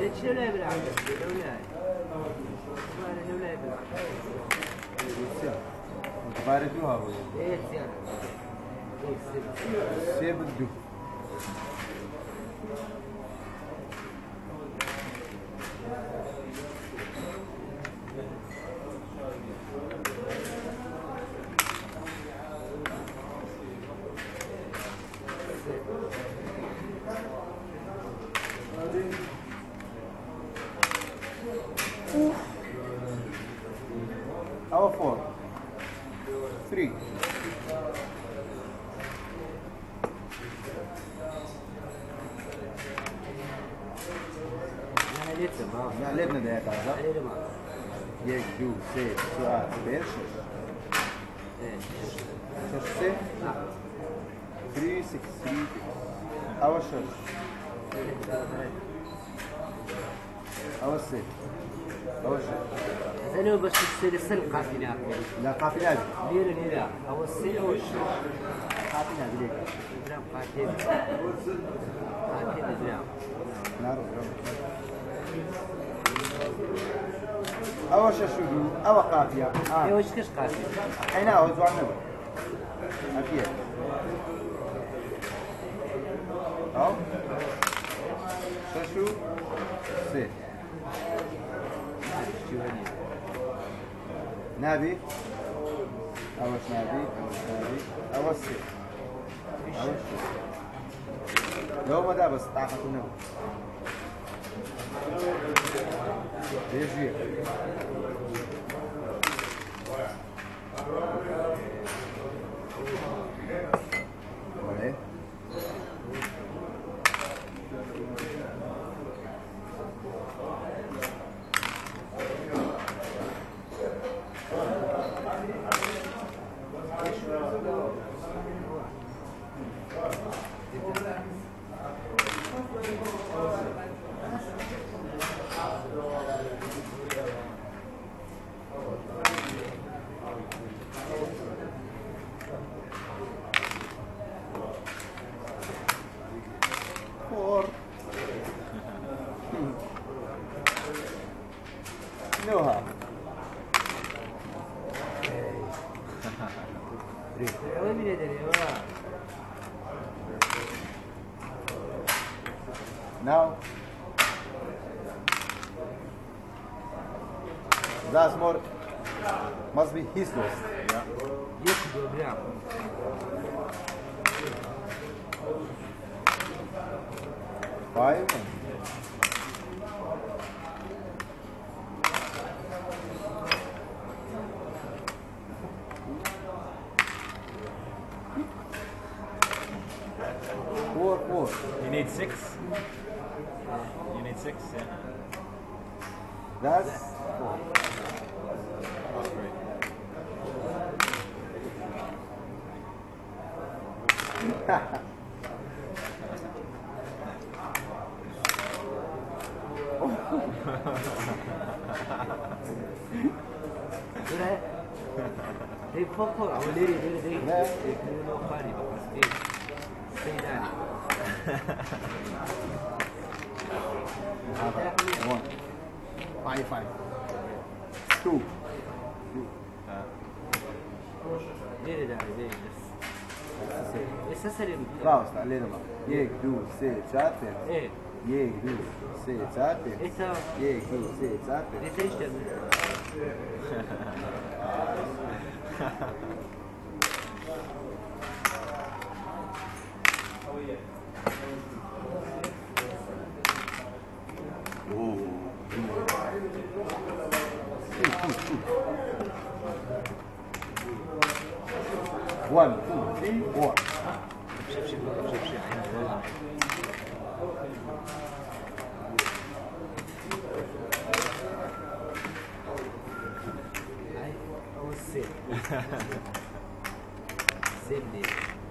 ليش لا يبلع ولا يبلع متفارقوها هو ايه زيادة سيب الدو Our 4 3 لا ليتنا ده هذا يك دو سي سؤال بيش شش 3 6 3 أول شش أول 6 أول شش زين بس تصير السلق قافلة لا قافلة ليلة أو السلق أو الشش قافلة ليك لا قاتل نعم نعم أول شش أول قافية إيه وش كش قاتل أين هو زوجنا أكيد أو ششو سي نابي أول نابي أول سي أول شي لو ما ده بس تعرفونه يجي ولا نوها Now that's more must be his loss. Yeah. Five. Four. You need 6. You need 6, yeah. That's 4. That's great. They pop out. They no funny because they say that. 1. 5. 2. They it's necessary. خلاص علينا بقى. يك دو سي شاتر. إيه. يك دو سي شاتر. إيه. يك دو سي شاتر. ليش تعمل؟ One, two, three, four. I was sick. Same day.